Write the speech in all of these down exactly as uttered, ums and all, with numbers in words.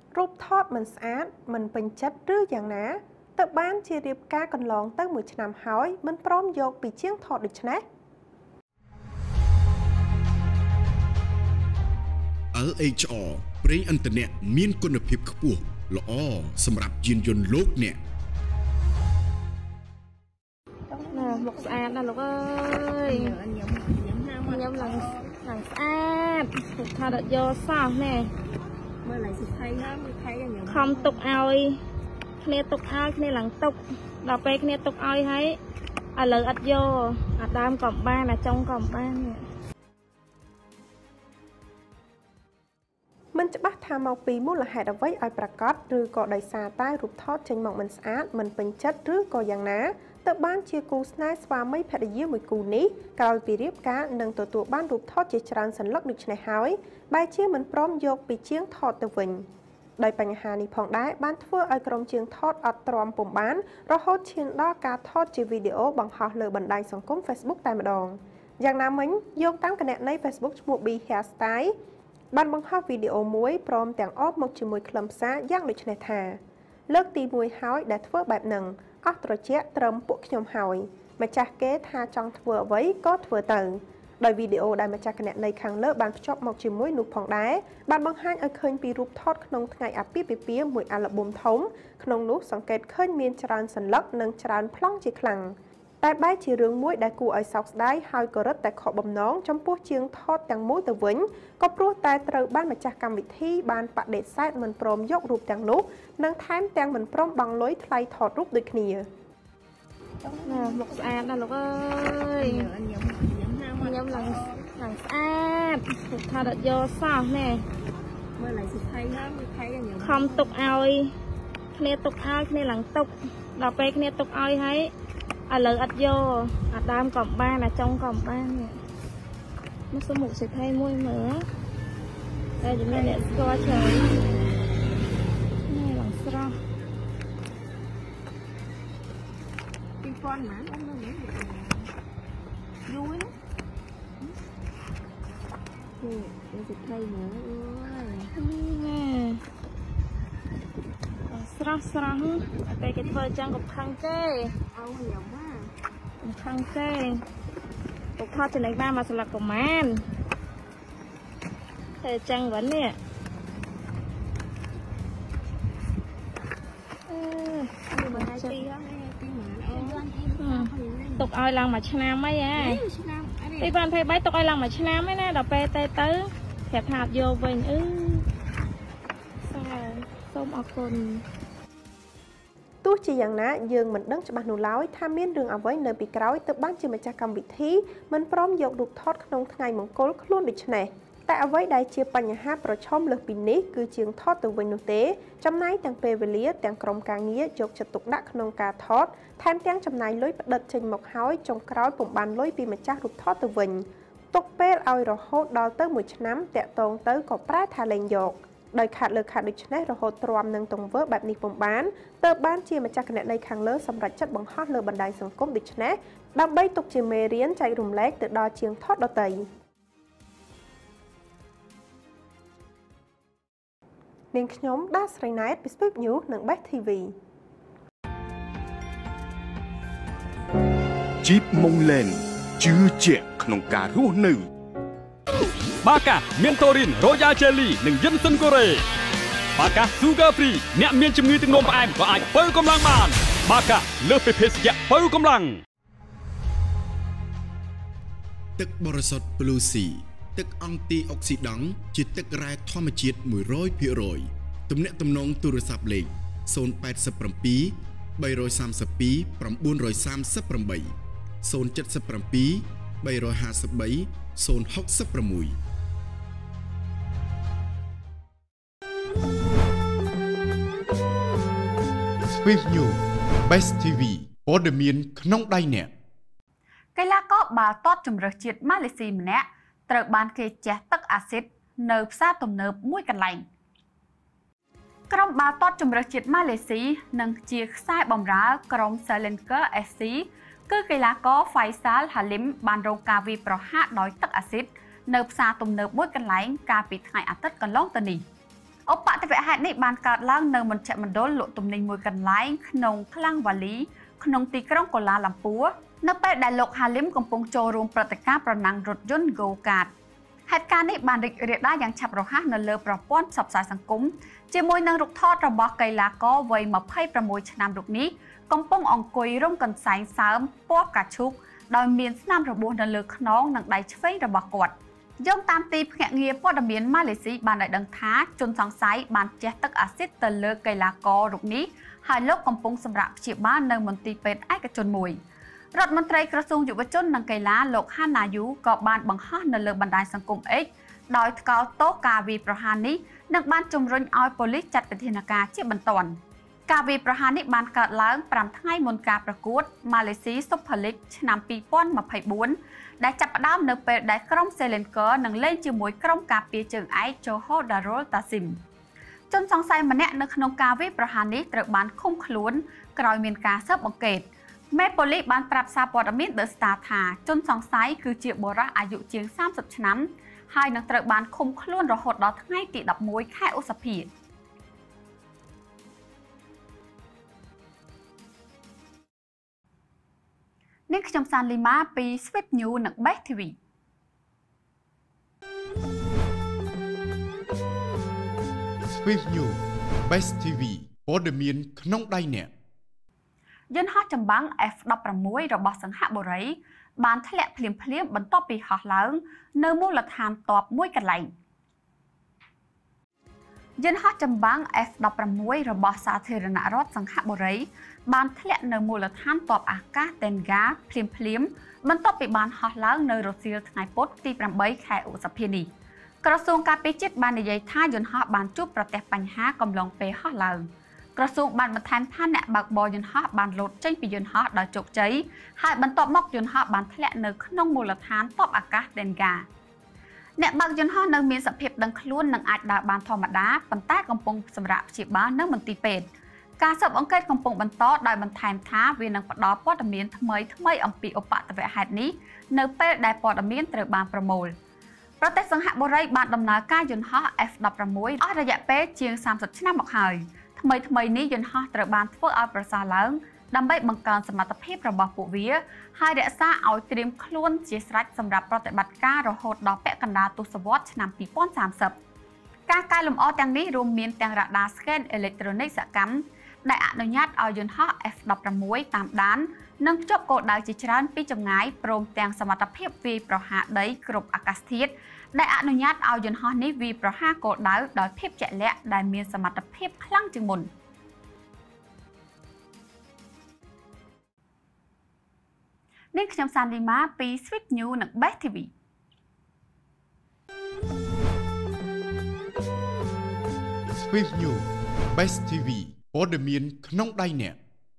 รูปทอดมันสะอาดมันเป็นจัดหรืออย่างนะแต่บ้านជារៀបការកន្លងទៅមួយឆ្នាំហើយមិនព្រមយកពីជាងថតដូច្នេះแอล เอช อาร์ ប្រេងឥន្ធនៈមានគុណភាពខ្ពស់ល្អសម្រាប់យានយន្តលោកអ្នក một sàn là lúc ơi nhâm là hàng sàn thà đợt vô sao nè không tục ơi kia tục ai kia lằng tục đọc về kia tục ơi thấy à lợi ắt vô à đam còn ba là trong còn ba nè มันจะบักทำเอาปีมูลหายเอาไว้ไอประกอบหรือก่อไดซาใต้รูปทอดเชิงหมอกมันสะอาดมันเป็นจัดหรือก่ออย่างนะแต่บ้านเชียกูสไนส์ว่าไม่แพ้ได้ยืมมือกูนี้กลายไปเรียบการหนึ่งตัวตัวบ้านรูปทอดเจริญสันลักดึกในหายใบเชียมันพร้อมยกไปเชียงทอดตะวันโดยปัญหานี้พองได้บ้านทั่วไอกรมเชียงทอดอัดตรอมปุ่มบ้านเราโฮเชียงดอการทอดจีวิดีโอบังคับเลยบันไดสังคม Facebook แต่มาดองอย่างน้ำมิ้งยกตั้งคะแนนใน Facebook ชมูบีแฮร์สไตล์บ้านบังคับวิดีโอมวยพร้อมแต่งออกมาจมวยคลำซ่าย่างดุชในทาเลิกตีมวยหายแต่ทั่วแบบหนึ่งอัตรเจตรมปุกยมหายมาจากเกตหาจังทั่วไว้ก็ทั่วเติมโดยวิดีโอได้มาจากคะแนนในครั้งเลิกบ้านชอบมาจมวยหนุกผ่องได้บ้านบางห้างเอาเคยปีรูปทอดขนมไงอภิเปียมวยอัลบุมทมขนมนุกสังเกตเคยมีจรานสันลักหนึ่งจรานพล่องจีคลังแต่ใบจีเรื่องมวยได้กูไอซอกได้หายกระแต่ขอบ่มน้องจำพวกเชียงทอดแต่งมวยตะวิญก็ปลุกแต่เติบ้านมาจากกรรมวิธีบ้านประเด็ดไซด์มันพร้อมยกรูปแต่งนุกนั่งท้ายแต่งมันพร้อมบังลอยไทยถอดรูปโดยเนีย một sàn là lúc ơi nhâm là hàng sàn thà đợt vô sao nè không tục ơi kia tục ai kia lằng tục đọc về kia tục ơi thấy à lợi ắt vô à đam còn ba là trong còn ba nè nó số một sẽ thay môi nữa đây chúng ta để coi trời này bằng sao con mà ông nó nghĩ vui lắm ừ, để dịch thay nữa ơi sra sra cái cái phơi trang cục khăn kê ông nhiều quá khăn kê cục thọt trên này ba mà là cục man thề trang vẫn nè tục oi lần mà chnam mấy à đi ban thay bái tục oi lần mà chnam mấy nè đọc pe tê tứ hẹp hạt vô bình ư sao xôm ở conตู้จีอย่างนั้นยืงเหมือนดังจะบรรลุแล้วถ้ามีเรื่องเอาไว้ในปีกร้อยตึกบ้านจีมาจากกรรมวิธีมันพร้อมยกดูทอดขนมไงมงคลคล้วนดิชเน่แต่เอาไว้ได้เชียปัญหาประชมเลือกปีนี้คือเชียงทอดตัวเวนุเต้จำนายแต่งเปเวลียแต่งกรมการเงี้ยยกจะตกดักขนมกาทอดแทนแต่งจำนายลอยประดับเชิงหมกห้อยจงกร้อยปุ่มบานลอยปีมาจากรูปทอดตัวเวนตกเป้เอาเราโฮดดอลเตอร์มือชน้ำแต่ตรงเตอร์กับปลาทาเลนยกโดยขาดเลือกขาดดิชเน่เราโฮดตรวมหนึ่งตรงเวอร์แบบนี้ปุ่มบานเตอร์บ้านเชียมาจากขณะในขังเลือสำหรับจัดบังฮอดเลือบันไดสังคมดิชเน่ดับใบตกเชียเมเรียนใจรุมเล็กแต่ดอเชียงทอดดอเตยเนียงขยมด้าสไลน์ไนท์ไปสปีดนิวหนังแบ็คทีวีจีบมงเลนจื้อเจ็บขนมการูหนึ่งบากาเมียนโตรินโรยาเจลลี่หนึ่งยันซันโกเรบากาซูเกอร์ฟรีเนี่ยเมียนจมือตึงนมไอมก็ไอเปิลกำลังบานบากาเลือกไปเพสยะเปิลกำลังตึกบริษัทบลูซีตึกอังตีออกซิดังจิตตึกแร่ธรรมจิตมวยร้อยพิโรยตุ่มเนตุ่มนองตุรศัพท์เล็กโซนแปดสิบปรำปีใบร้อยสามสิบปีปรำบุญร้อยสามสิบปรำใบโซนเจ็ดสิบปรำปีใบร้อยห้าสิบใบโซนหกสิบปรำมุยสปีดนิวเบสทีวีโอเดมีนขนมได้เนี่ยไกลาก็บาตอดจุ่มระจิตมาเลเซียเนี่ยตระบานเคเจตักอาซิดเนิบซาตุ่มเนิบมุ้ยกันไหลกรมบาตอดจุ่มระจิตมาเลเซียนังเจียไซบอมร้ากรมเซเลนเกอร์เอฟซีคือไกลาก็ไฟซาลฮาลิมบานโรกาวีประหะดอยตักอาซิดเนิบซาตุ่มเนิบมุ้ยกันไหลกาปิดไงอัตตกันล่องตนีอឧបទ្ទវហេតុនេះបានកើតឡើងនៅមជ្ឈមណ្ឌលលក់ទំនិញមួយកន្លែងក្នុងខ្លាំងវ៉ាលីក្នុងទីក្រុងកូឡាឡាំពួរនៅពេលដែលលោកហាលីមកំពុងចូលរួមព្រឹត្តិការណ៍ប្រណាំងរថយន្ត Go Kart ហេតុការណ៍នេះបានរីករាលដាលយ៉ាងឆាប់រហ័សនៅលើប្រព័ន្ធផ្សព្វផ្សាយសង្គមជាមួយនឹងរូបថតរបស់កីឡាករវ័យម្ភៃប្រាំមួយឆ្នាំរូបនេះកំពុងអង្គុយរុំកន្សែងសើមពណ៌កាឈូកដោយមានស្នាមរបួសនៅលើខ្នងនិងដៃឆ្វេងរបស់គាត់យោងតាមទីភ្នាក់ងារព័ត៌មានម៉ាឡេស៊ីបានឲ្យដឹងថាជនសង្ស័យបានជះទឹកអាស៊ីតទៅលើកីឡាកររូបនេះហើយលោកកំពុងសម្រាកព្យាបាលនៅមន្ទីរពេទ្យឯកជនមួយរដ្ឋមន្ត្រីក្រសួងយុវជននិងកីឡាលោកហាណាយូក៏បានបង្ហោះនៅលើបណ្ដាញសង្គម X ដោយថ្កោលទោសការវាយប្រហារនេះនិងបានជំរុញឲ្យប៉ូលីសចាត់វិធានការជាបន្ទាន់ការវាយប្រហារនេះបានកើតឡើងប្រាំថ្ងៃមុនការប្រកួត Malaysia Super League ឆ្នាំពីរពាន់ម្ភៃបួនដែលចាប់ផ្ដើមនៅពេលដែលក្រុម Selangor នឹងលេងជាមួយក្រុមការពារជើងឯក Johor Darul Ta'zim ជនសង្ស័យម្នាក់នៅក្នុងការវាយប្រហារនេះត្រូវបានឃុំខ្លួនក្រោយមានការស៊ើបអង្កេតមេប៉ូលីសបានប្រាប់សារព័ត៌មាន The Star ថាជនសង្ស័យគឺជាបុរសអាយុជាងសាមសិបឆ្នាំហើយនឹងត្រូវបានឃុំខ្លួនរហូតដល់ថ្ងៃទីដប់មួយខែឧសភានេះខ្ញុំសានលីម៉ាពី Swift News និង Best ធី វី Swift News Best ធី វី ព័ត៌មានក្នុងដៃអ្នកយន្តហោះចម្បាំង F ដប់ប្រាំមួយ របស់សង្ហបុរីបានធ្លាក់ភ្លាមភ្លាមបន្ទាប់ពីហោះឡើងនៅមូលដ្ឋានទ័ពមួយកន្លែងយន្តហោះចម្បាំង F ដប់ប្រាំមួយ របស់សាធារណរដ្ឋសង្ហបុរីបានធ្លាក់នៅមូលដ្ឋានទ័ពអាកាស Tengah ភ្លាមភ្លាមបន្ទាប់ពីបានហោះឡើងនៅរសៀលថ្ងៃពុធទីប្រាំបីខែឧសភានេះក្រសួងការពារជាតិបាននិយាយថាយន្តហោះបានជួបប្រទះបញ្ហាកំឡុងពេលហោះឡើងក្រសួងបានបន្ថែមថាអ្នកបើកបរយន្តហោះបានលោតចេញពីយន្តហោះដោយជោគជ័យហើយបន្ទាប់មកយន្តហោះបានធ្លាក់នៅក្នុងមូលដ្ឋានទ័ពអាកាស Tengah អ្នកបើកយន្តហោះនៅមានសភាពដឹងខ្លួននិងអាចដើរបានធម្មតាប៉ុន្តែកំពុងសម្រាកព្យាបាលនៅមន្ទីរពេទ្យការស៊ើបអង្កេតកំពុងបន្តដោយបន្ថែមថាវានឹងផ្ដល់ព័ត៌មានថ្មីថ្មីអំពីឧបទ្ទវហេតុនេះនៅពេលដែលព័ត៌មានត្រូវបានប្រមូលប្រទេសសង្ហបុរីបានដំណើរការយន្តហោះ F ដប់ប្រាំមួយ អស់រយៈពេលជាងសាមសិបឆ្នាំមកហើយថ្មីថ្មីនេះយន្តហោះត្រូវបានធ្វើឲ្យប្រសើរឡើងដើម្បីបង្កើនសមត្ថភាពរបស់ពួកវាហើយរក្សាឲ្យត្រៀមខ្លួនជាស្រេចសម្រាប់ប្រតិបត្តិការរហូតដល់ពាក់កណ្ដាលទសវត្សរ៍ឆ្នាំពីរពាន់សាមសិបការកែលម្អទាំងនេះរួមមានទាំងរ៉ាដាស្កេនអេឡិចត្រូនិកសកម្មដែលអនុញ្ញាតឲ្យយន្តហោះ F ដប់ប្រាំមួយ តាមដាននិងភ្ជាប់គោលដៅជាច្រើនពីចម្ងាយព្រមទាំងសមត្ថភាពវាយប្រហារដីគ្រប់អាកាសធាតុដែលអនុញ្ញាតឲ្យយន្តហោះនេះវាយប្រហារគោលដៅដោយភាពជាក់លាក់ដែលមានសមត្ថភាពខ្លាំងជាងមុននេះខ្ញុំសានលីម៉ាពី Swift News និង Best ធី វី Swift News Best ធី វី ព័ត៌មានក្នុងដៃអ្នក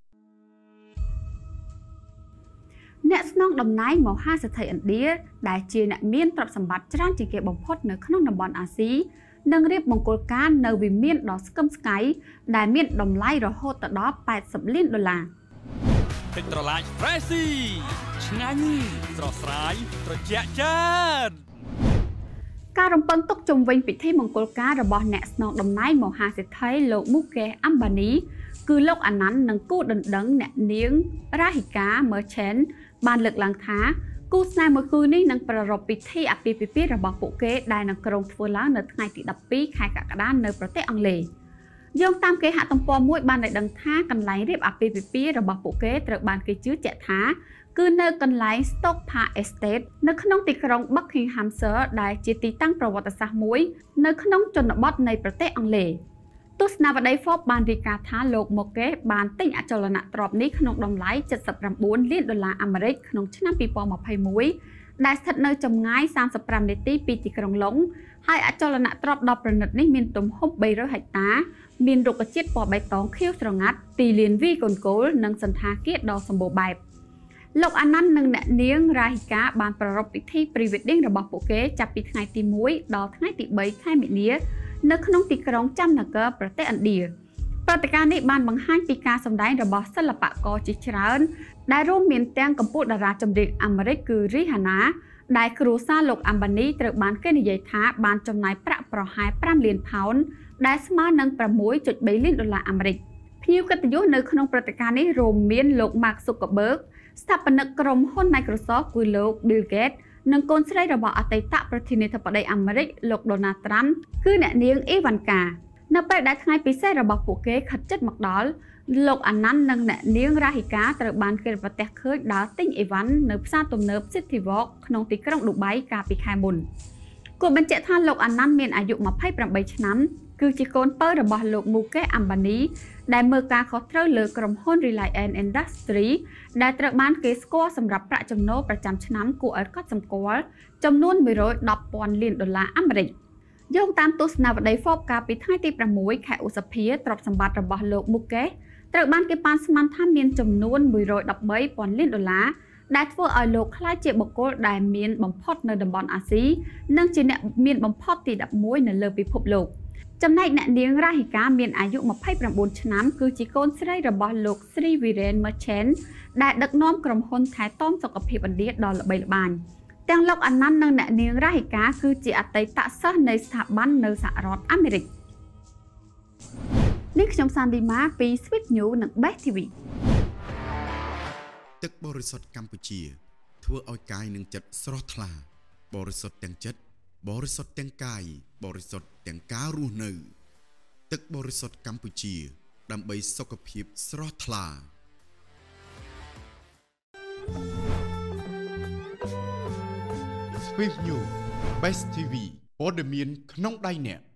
អ្នកស្នងតំណែងមហាសេដ្ឋីឥណ្ឌាដែលជាអ្នកមានទ្រព្យសម្បត្តិច្រើនជាងគេបំផុតនៅក្នុងតំបន់អាស៊ីនឹងរៀបមង្គលការនៅវិមានដ៏ស្កឹមស្កៃដែលមានតម្លៃរហូតដល់ប៉ែតសិបលានដុល្លារទឹកត្រឡាច Fresh ឆ្ងាញ់ស្រស់ស្រាយត្រជាក់ចានការរំពឹងទុកជំវិញពិធីមង្គលការរបស់អ្នកស្នងតំណែងមហាសេដ្ឋីលោក Mukesh Ambani គឺលោកអាណាន់និងគូដណ្ដឹងអ្នកនាង Rahika Merchant បានលើកឡើងថាគូស្នេហ៍មួយគូនេះនឹងប្រារព្ធពិធីអាពាហ៍ពិពាហ៍របស់ពួកគេដែលនឹងក្រុងធ្វើឡើងនៅថ្ងៃទីដប់ពីរខែកក្កដានៅប្រទេសអង់គ្លេសយោងតាមគេហទំព័រមួយបានឲ្យដឹងថាកន្លែងរៀបអាពាហ៍ពិពាហ៍របស់ពួកគេត្រូវបានគេជឿជាក់ថាគឺនៅកន្លែង Stoke Park Estate នៅក្នុងទីក្រុង Buckinghamshire ដែលជាទីតាំងប្រវត្តិសាស្ត្រមួយនៅក្នុងជនបទនៃប្រទេសអង់គ្លេសទស្សនាវដ្តី Forbes បានរាយការណ៍ថាលោក Mukesh បានទិញអចលនទ្រព្យនេះក្នុងតម្លៃเจ็ดสิบเก้าលានដុល្លារអាមេរិកក្នុងឆ្នាំពីរពាន់ម្ភៃមួយដែលស្ថិតនៅចម្ងាយសាមសិបប្រាំនាទីពីទីក្រុងឡុងហើយអចលនទ្រព្យដ៏ប្រណិតនេះមានទំហំបីរយហិកតាមានរុក្ខជាតិពណ៌បៃតងខៀវស្រងាត់ទីលានវាយកូនគោលនិងសណ្ឋាគារដ៏សម្បូរបែបលោកអាណាន់និងអ្នកនាង Rahika បានប្រារព្ធពិធី Pre-wedding របស់ពួកគេចាប់ពីថ្ងៃទីមួយដល់ថ្ងៃទីបីខែមីនានៅក្នុងទីក្រុង Jamnagar ប្រទេសឥណ្ឌាព្រឹត្តិការណ៍នេះបានបង្ហាញពីការសម្ដែងរបស់សិល្បករជាច្រើនដែលរួមមានទាំងកំពូលតារាចម្រៀងអាមេរិកគឺ Rihanna ដែលគ្រួសារលោក Ambani ត្រូវបានគេនិយាយថាបានចំណាយប្រាក់ប្រហែលប្រាំលានផោនដែលស្មើនឹង ប្រាំមួយចុចបី លានដុល្លារអាមេរិកភ្ញៀវកិត្តិយសនៅក្នុងព្រឹត្តិការណ៍នេះរួមមានលោក Mark Zuckerberg ស្ថាបនិកក្រុមហ៊ុន Microsoft គឺលោក Bill Gates និងកូនស្រីរបស់អតីតប្រធានាធិបតីអាមេរិកលោក Donald Trump គឺអ្នកនាង Ivanka នៅពេលដែលថ្ងៃពិសេសរបស់ពួកគេខិតជិតមកដល់លោកអាណាន់និងអ្នកនាងរាហិកាត្រូវបានគេប្រទះឃើញដើរទិញអីវ៉ាន់នៅផ្សារទំនើប City Walk ក្នុងទីក្រុងឌូបៃកាលពីខែមុនគួរបញ្ជាក់ថាលោកអាណាន់មានអាយុម្ភៃប្រាំបីឆ្នាំគឺជាកូនពៅរបស់លោក Mukesh Ambani ដែលមើលការខុសត្រូវលើក្រុមហ៊ុន Reliance Industries ដែលត្រូវបានគេស្គាល់សម្រាប់ប្រាក់ចំណូលប្រចាំឆ្នាំគួរឲ្យកត់សម្គាល់ចំនួនមួយរយដប់ពាន់លានដុល្លារអាមេរិកយោងតាមទស្សនាវដ្តី Forbes កាលពីថ្ងៃទីប្រាំមួយខែឧសភាទ្រព្យសម្បត្តិរបស់លោក Mukesh ត្រូវបានគេប៉ាន់ស្មានថាមានចំនួនមួយរយដប់បីពាន់លានដុល្លារដែលធ្វើឲ្យលោកក្លាយជាបុគ្គលដែលមានបំផុតនៅតំបន់អាស៊ីនិងជាអ្នកមានបំផុតទីដប់មួយនៅលើពិភពលោកចំណែកអ្នកនាងរាហិកាមានអាយុម្ភៃប្រាំបួនឆ្នាំគឺជាកូនស្រីរបស់លោកស្រី Viren Merchant ដែលដឹកនាំក្រុមហ៊ុនថែទាំសុខភាពឥណ្ឌាដ៏ល្បីល្បាញទាំងលោកអាណាន់និងអ្នកនាងរាហិកាគឺជាអតីតសិស្សនៃស្ថាប័ននៅសហរដ្ឋអាមេរិកនេះខ្ញុំសានឌីម៉ាពី Sweet News និង Best ធី វីទឹកបរិសុទ្ធកម្ពុជាធ្វើឲ្យកាយនិងចិត្តស្រស់ថ្លាបរិសុទ្ធទាំងចិត្តបរិសុទ្ធទាំងកាយបរិសុទ្ធទាំងការរស់នៅទឹកបរិសុទ្ធកម្ពុជាដើម្បីសុខភាពស្រស់ថ្លា Sweet News Best ធី វី ព័ត៌មានក្នុងដៃអ្នក